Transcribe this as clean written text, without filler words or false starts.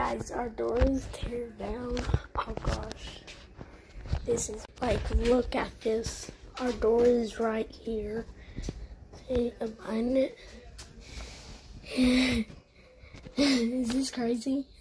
Guys, our door is teared down. Oh gosh. This is like, look at this. Our door is right here. See, behind it. Is this crazy?